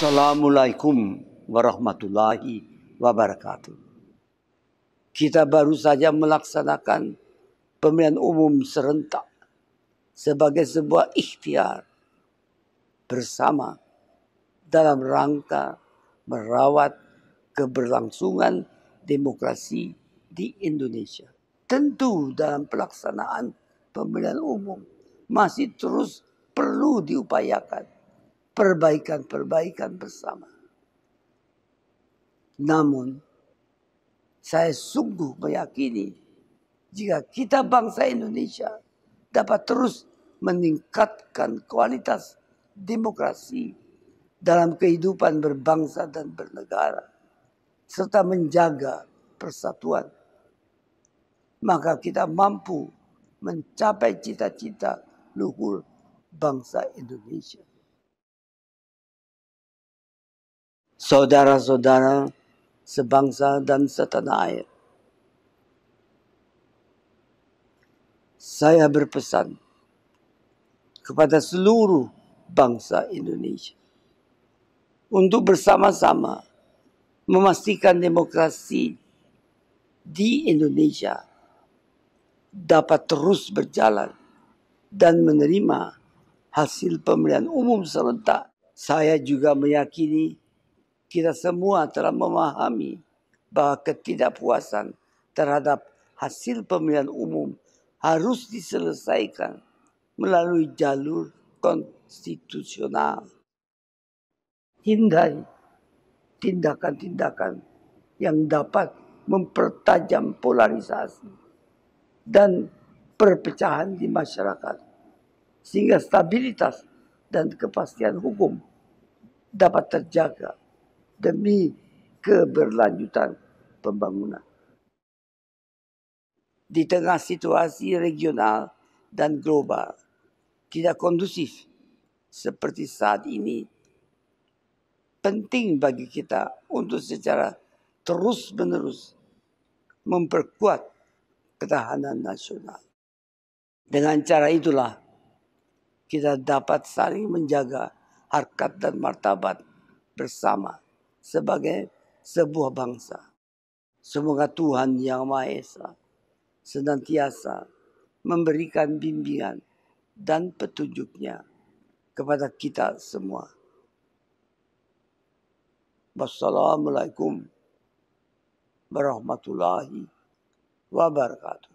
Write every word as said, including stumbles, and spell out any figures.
Assalamualaikum warahmatullahi wabarakatuh. Kita baru saja melaksanakan pemilihan umum serentak sebagai sebuah ikhtiar bersama dalam rangka merawat keberlangsungan demokrasi di Indonesia. Tentu dalam pelaksanaan pemilihan umum masih terus perlu diupayakan perbaikan-perbaikan bersama. Namun, saya sungguh meyakini jika kita bangsa Indonesia dapat terus meningkatkan kualitas demokrasi dalam kehidupan berbangsa dan bernegara, serta menjaga persatuan, maka kita mampu mencapai cita-cita luhur bangsa Indonesia. Saudara-saudara sebangsa dan setanah air, saya berpesan kepada seluruh bangsa Indonesia untuk bersama-sama memastikan demokrasi di Indonesia dapat terus berjalan dan menerima hasil pemilihan umum serentak. Saya juga meyakini kita semua telah memahami bahwa ketidakpuasan terhadap hasil pemilihan umum harus diselesaikan melalui jalur konstitusional. Hindari tindakan-tindakan yang dapat mempertajam polarisasi dan perpecahan di masyarakat, sehingga stabilitas dan kepastian hukum dapat terjaga demi keberlanjutan pembangunan. Di tengah situasi regional dan global tidak kondusif seperti saat ini, penting bagi kita untuk secara terus-menerus memperkuat ketahanan nasional. Dengan cara itulah kita dapat saling menjaga harkat dan martabat bersama sebagai sebuah bangsa. Semoga Tuhan Yang Maha Esa senantiasa memberikan bimbingan dan petunjuknya kepada kita semua. Wassalamualaikum warahmatullahi wabarakatuh.